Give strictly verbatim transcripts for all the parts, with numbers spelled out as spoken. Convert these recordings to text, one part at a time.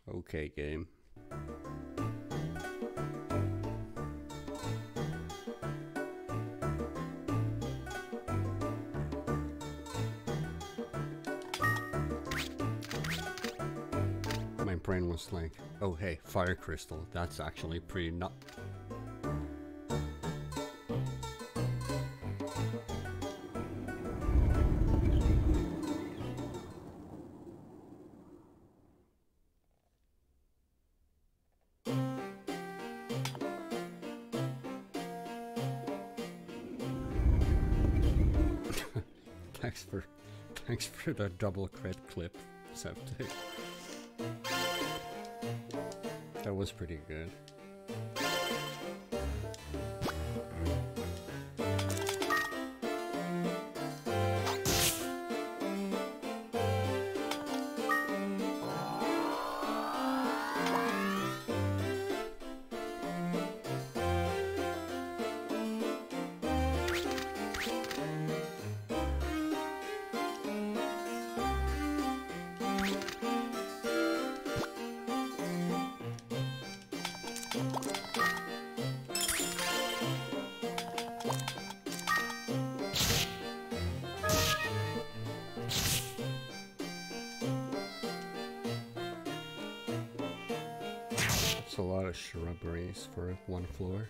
Okay, game. My brain was like, oh hey, fire crystal, that's actually pretty not. Thanks for, thanks for the double crit clip, Septic. That was pretty good. It's a lot of shrubberies for one floor.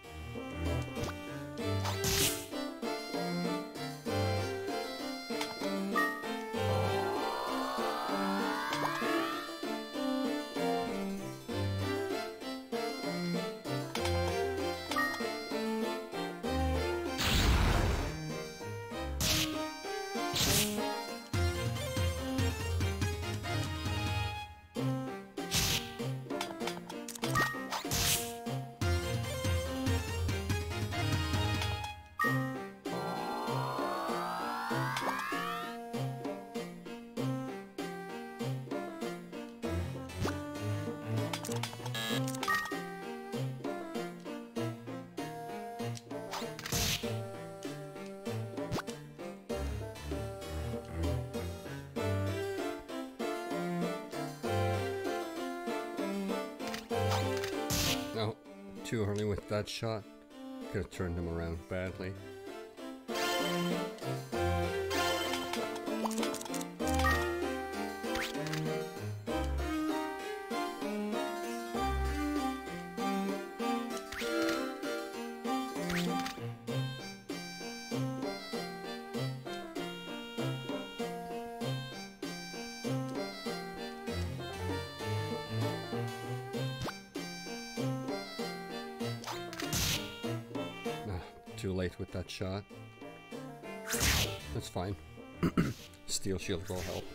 No, too early with that shot. Could have turned him around badly. Too late with that shot. That's fine. Steel shield will help.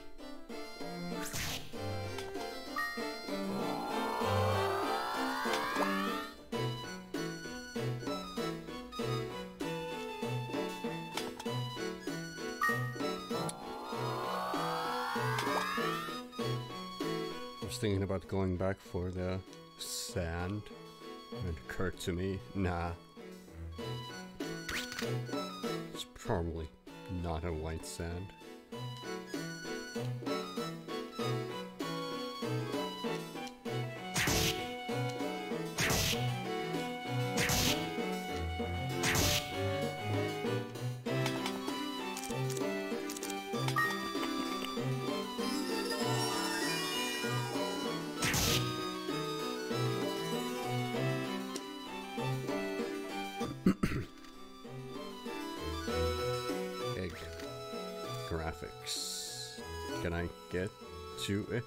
I was thinking about going back for the sand, and it occurred to me, nah. It's probably not a white sand. Egg graphics. Can I get to it?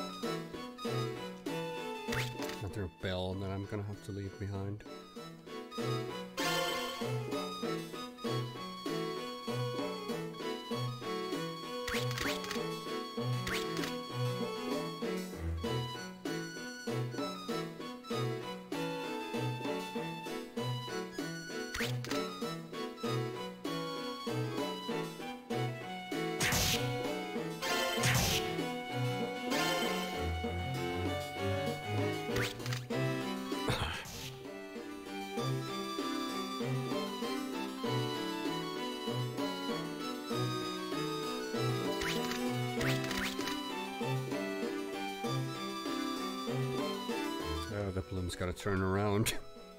Another bell that I'm gonna have to leave behind. The bloom's gotta turn around.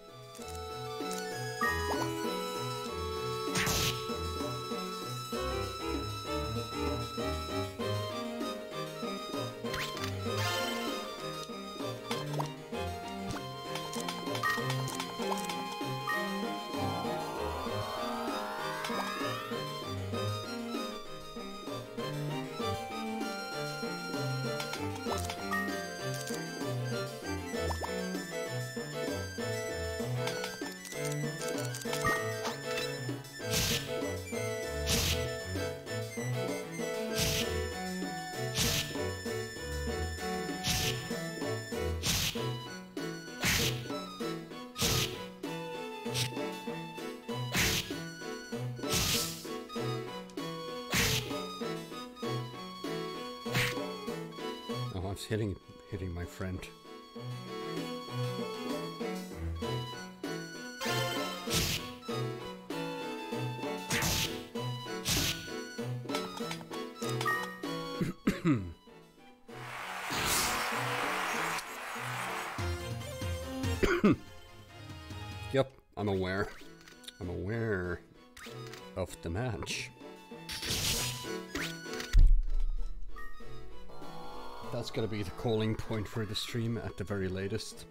Hitting, hitting my friend. Yep, I'm aware. I'm aware of the match. That's gonna be the calling point for the stream at the very latest.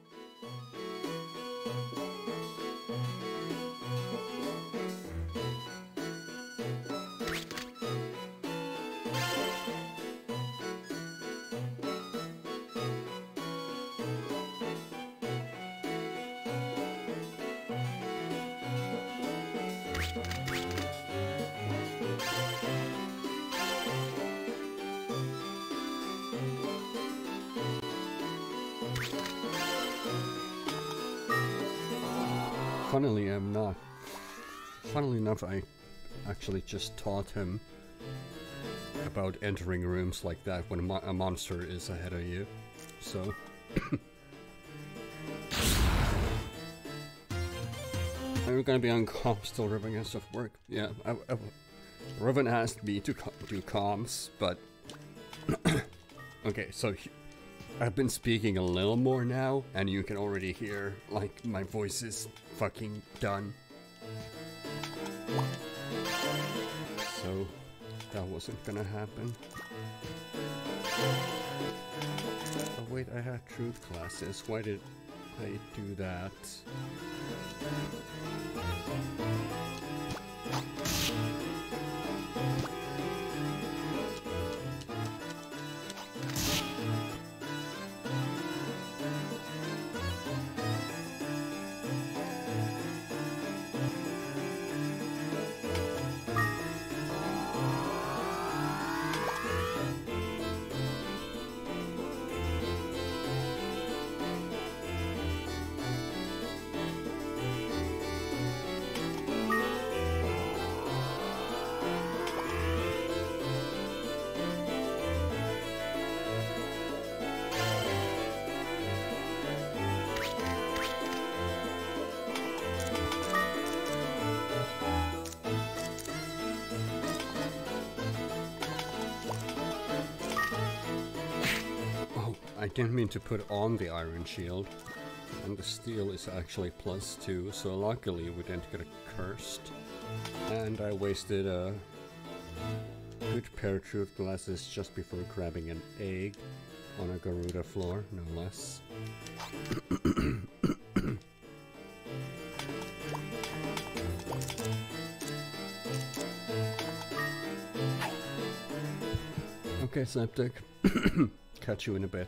Funnily, I'm not. Funnily enough, I actually just taught him about entering rooms like that when a, mo a monster is ahead of you. So. Are we gonna be on comms till Riven gets off work? Yeah, I, I, Riven asked me to co do comms, but. Okay, so. I've been speaking a little more now, and you can already hear, like, my voice is fucking done. So, that wasn't gonna happen. Oh wait, I had truth classes. Why did I do that? I didn't mean to put on the iron shield, and the steel is actually plus two, so luckily we didn't get a cursed. And I wasted a good pair of truth glasses just before grabbing an egg on a Garuda floor, no less. Okay, Septic. Catch you in a bit.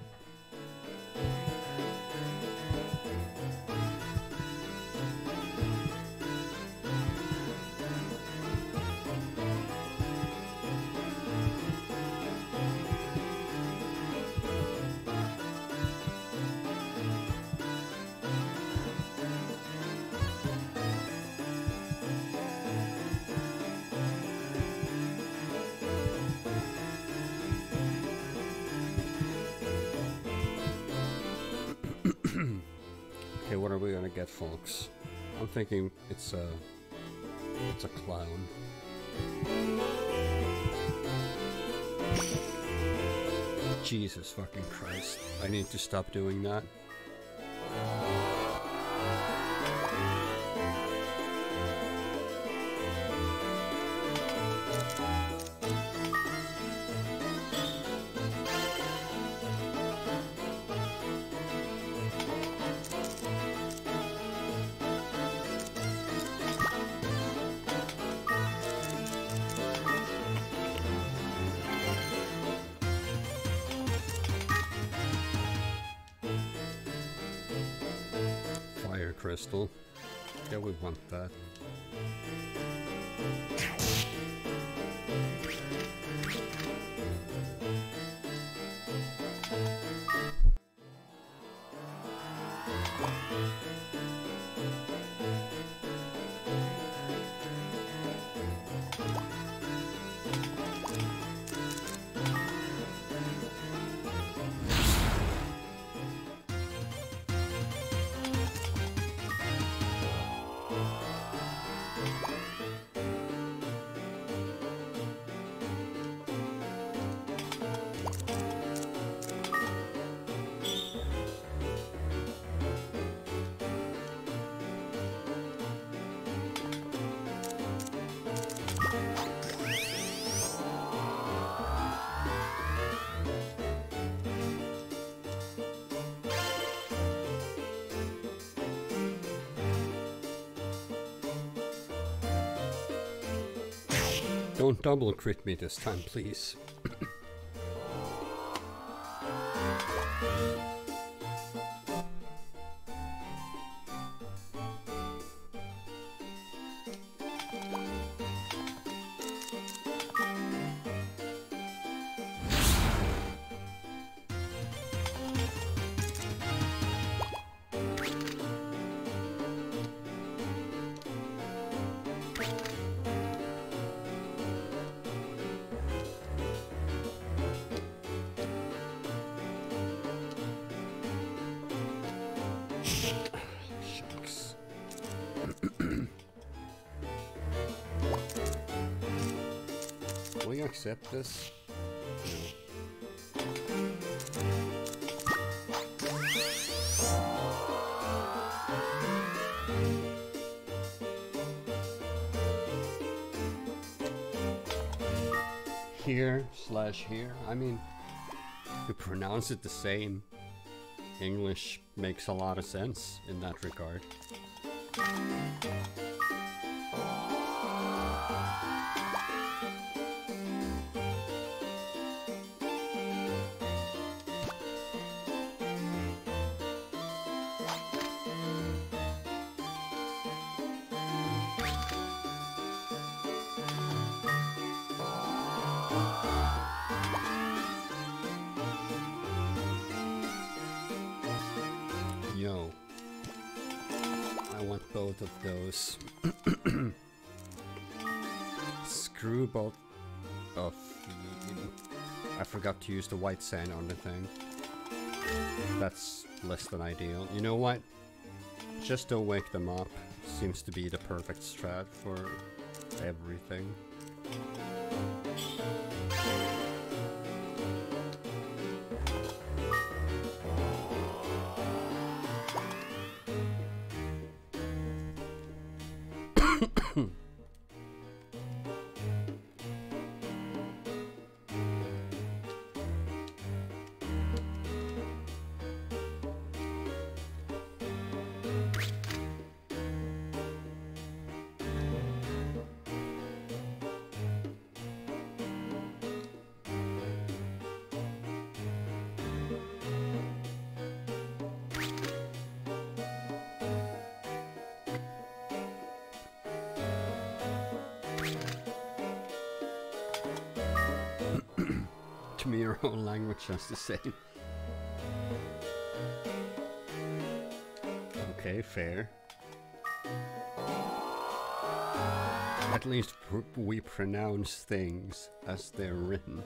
are we gonna get, folks? I'm thinking it's a... It's a clown. Jesus fucking Christ. I need to stop doing that. Crystal. Yeah, we want that. Don't double crit me this time, please. Will you accept this? Here slash here. I mean, you pronounce it the same. English makes a lot of sense in that regard. Yo, I want both of those. Screw both of... I forgot to use the white sand on the thing. That's less than ideal. You know what? Just don't wake them up. Seems to be the perfect strat for everything. To me, your own language just the same. Okay, fair. At least pr we pronounce things as they're written.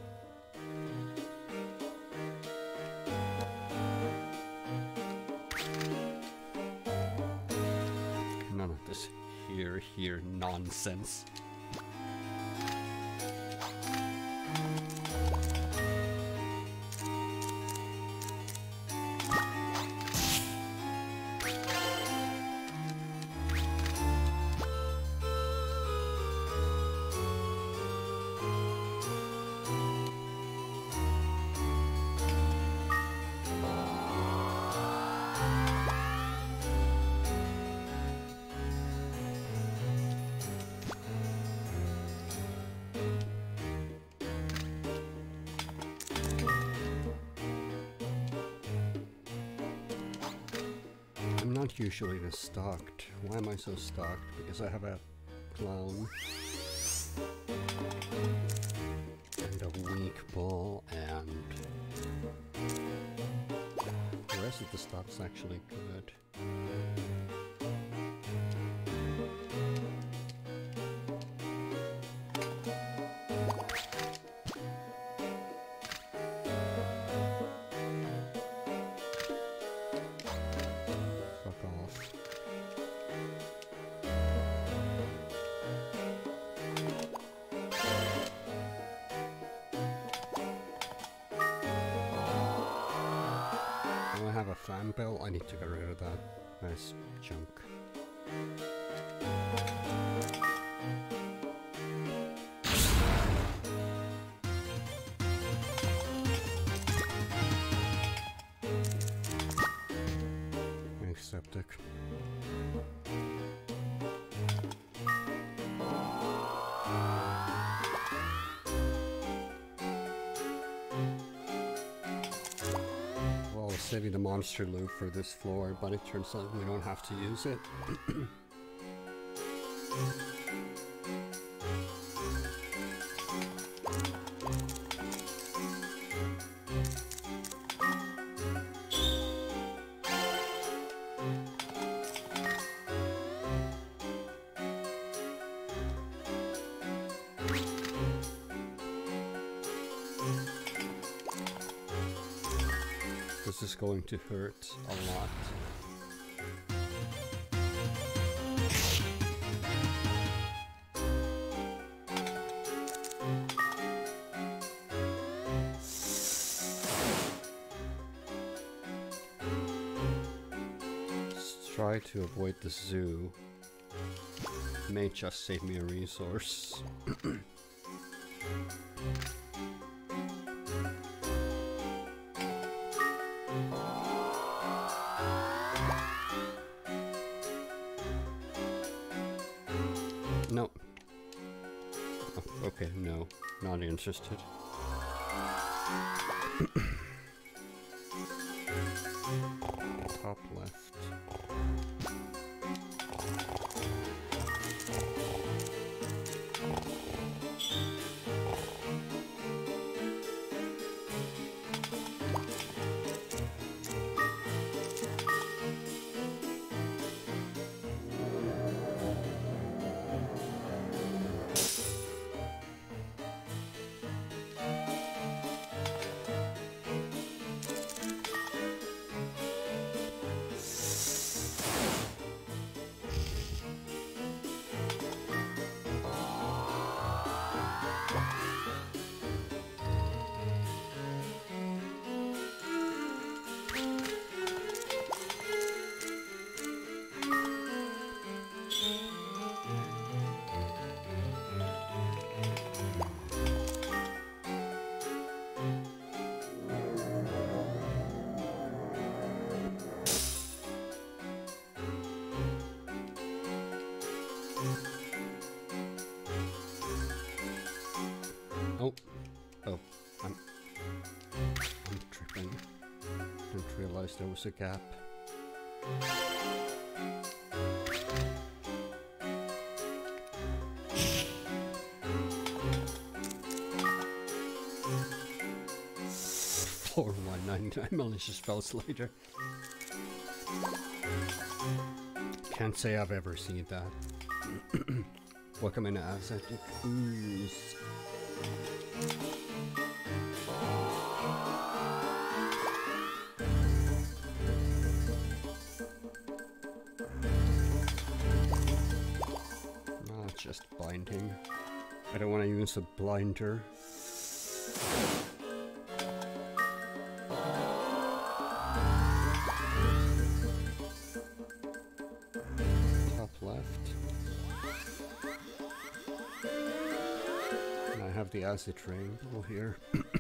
this here, here nonsense. I'm not usually this stocked. Why am I so stocked? Because I have a clown and a weak ball, and the rest of the stock's actually good. Have a fan bell. I need to get rid of that. Nice junk. Aseptic. Saving the monster loop for this floor, but it turns out we don't have to use it. This is going to hurt a lot. Let's try to avoid the zoo. May just save me a resource. No. Oh, okay, no. Not interested. Top left. Oh, oh, I'm, I'm tripping. Didn't realize there was a gap. Floor one ninety-nine malicious spells later. Can't say I've ever seen that. Welcome in Asset Ooze. just binding. I don't want to use a blinder. Top left. And I have the acid triangle here.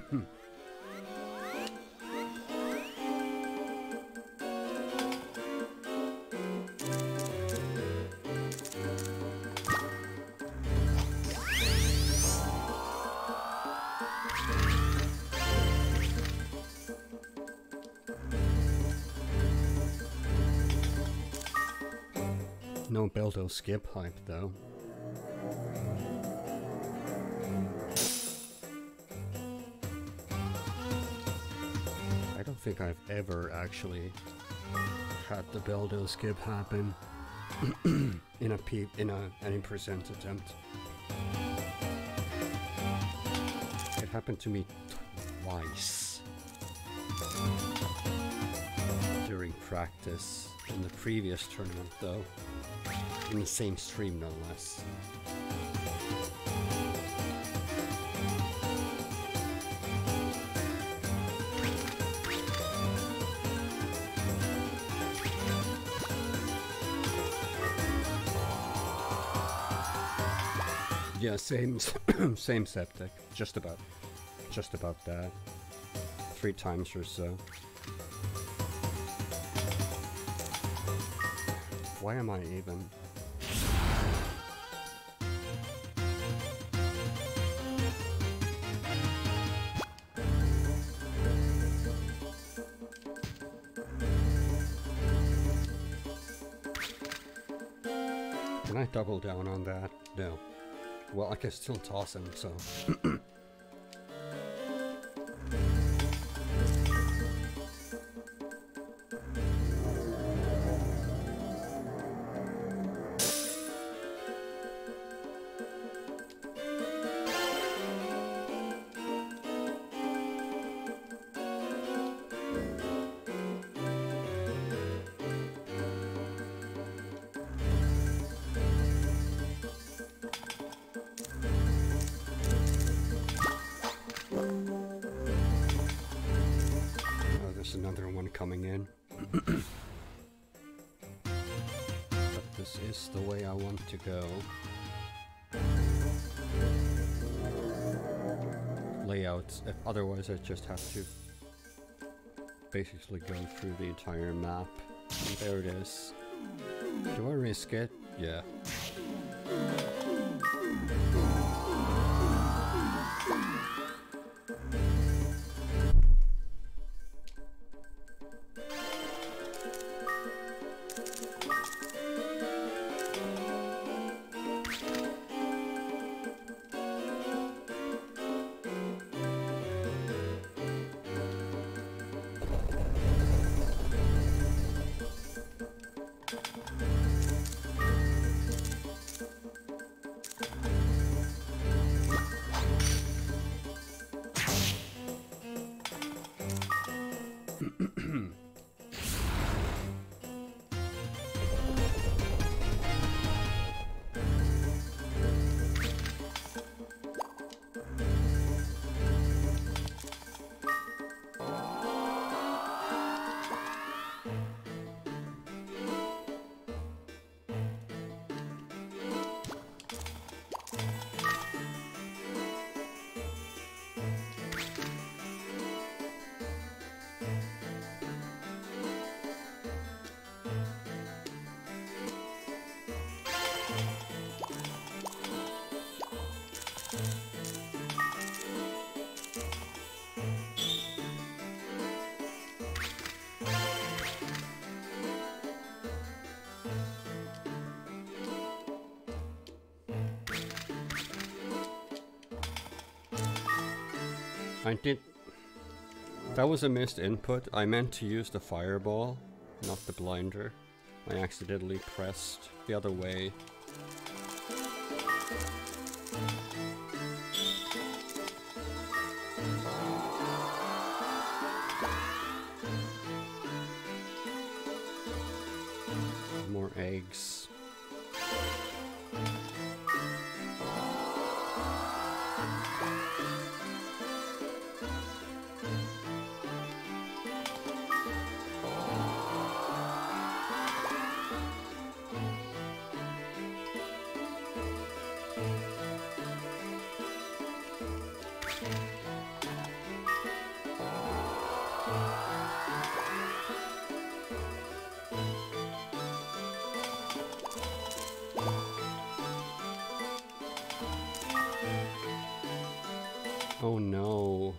No Beldo skip hype though. I don't think I've ever actually had the Beldo skip happen in a peep in a any percent attempt. It happened to me twice during practice in the previous tournament though. In the same stream, no less. Yeah, same, same septic. Just about, just about that. Three times or so. Why am I even? Can I double down on that? No. Well, I can still toss him, so... another one coming in. But this is the way I want to go. Layouts, if otherwise I just have to basically go through the entire map. And there it is. Do I risk it? Yeah. I did... That was a missed input. I meant to use the fireball, not the blinder. I accidentally pressed the other way. More eggs. Oh no.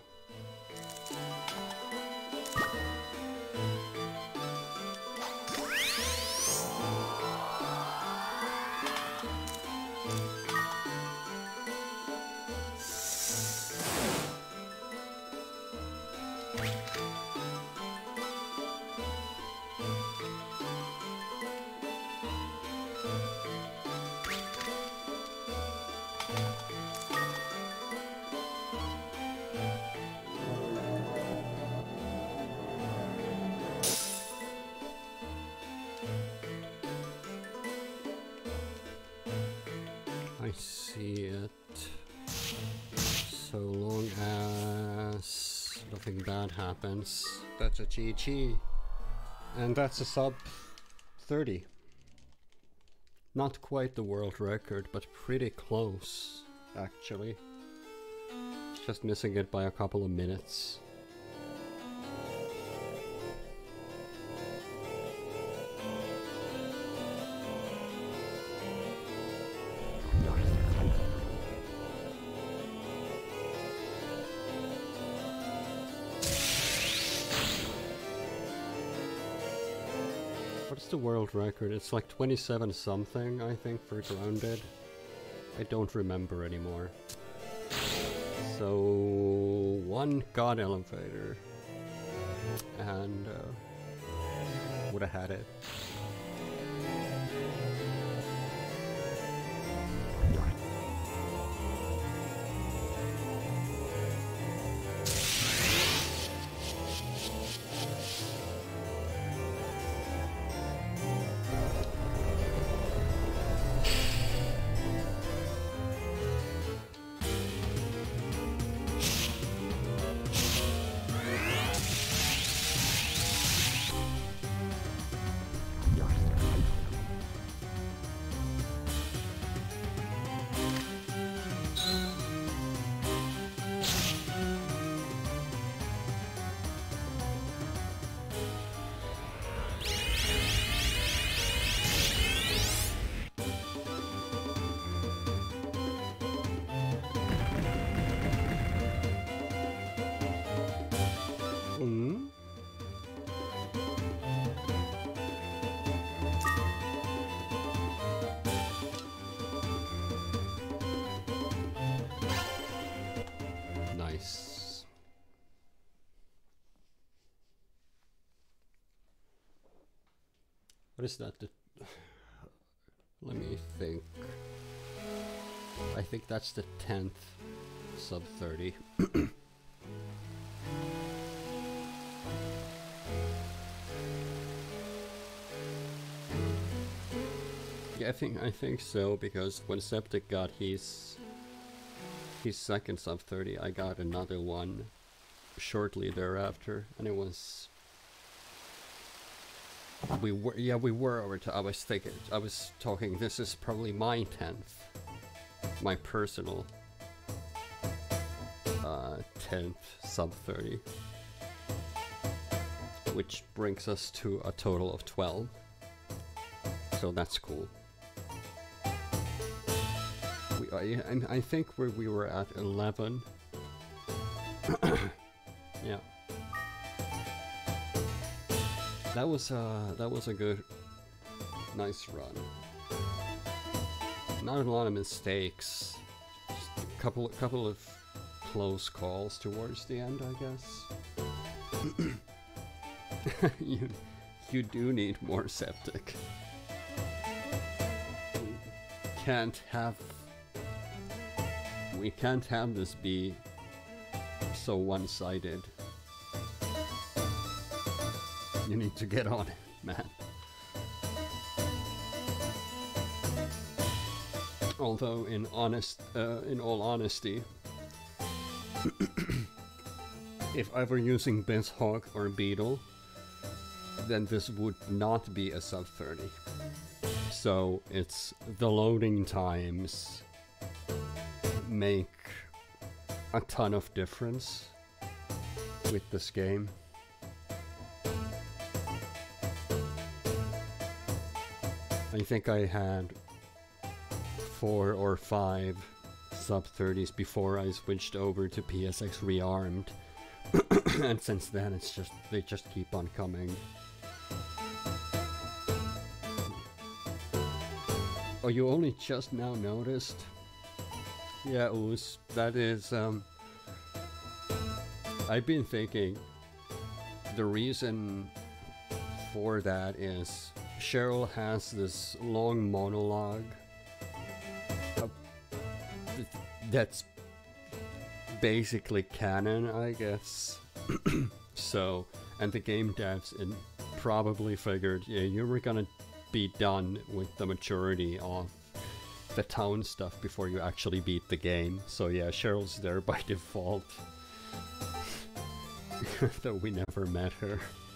I see it. So long as nothing bad happens, that's a G G. And that's a sub thirty. Not quite the world record, but pretty close, actually. Just missing it by a couple of minutes. What's the world record? It's like twenty-seven something, I think, for Grounded. I don't remember anymore. So, one God Elevator. And, uh, would have had it. What is that? The Let me think. I think that's the tenth sub thirty. Yeah, I think I think so, because when Septic got his his second sub thirty, I got another one shortly thereafter, and it was we were yeah we were over to I was thinking I was talking this is probably my tenth, my personal uh tenth sub thirty, which brings us to a total of twelve, so that's cool. We, I, I think we we were at eleven. Yeah, that was uh that was a good, nice run. Not a lot of mistakes, just a couple couple of close calls towards the end, I guess. you you do need more Septic. We can't have we can't have this be so one-sided. You need to get on it, man. Although, in honest, uh, in all honesty, if I were using BizHawk or Beetle, then this would not be a sub thirty. So it's the loading times make a ton of difference with this game. I think I had four or five sub thirties before I switched over to P S X Rearmed. And since then it's just, they just keep on coming. Oh, you only just now noticed? Yeah, Oos, that is, um... I've been thinking the reason for that is Cheryl has this long monologue uh, th that's basically canon, I guess. So, and the game devs and probably figured, yeah, you were gonna be done with the majority of the town stuff before you actually beat the game. So yeah, Cheryl's there by default. Though we never met her.